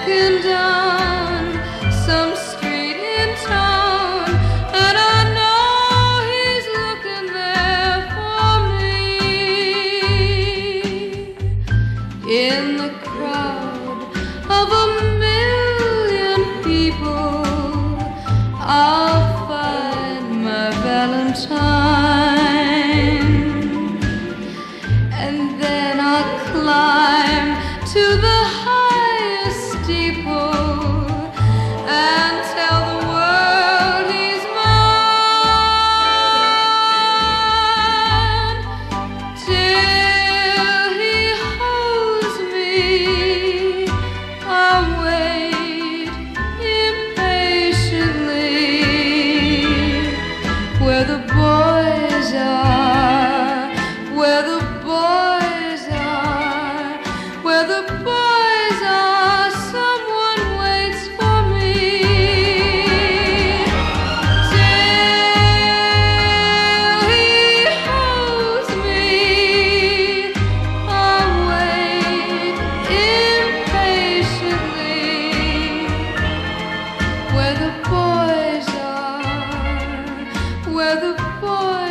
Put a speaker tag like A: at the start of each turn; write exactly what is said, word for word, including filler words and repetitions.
A: walking down some street in town, and I know he's looking there for me. In the crowd of a million people, I'll find my Valentine, and then I'll climb to the highest steeple and tell the world he's mine. Till he holds me, I'll wait impatiently where the boys are, where the boys are, where the boys are. Someone waits for me. Till he holds me, I'll wait impatiently where the boys are, where the boys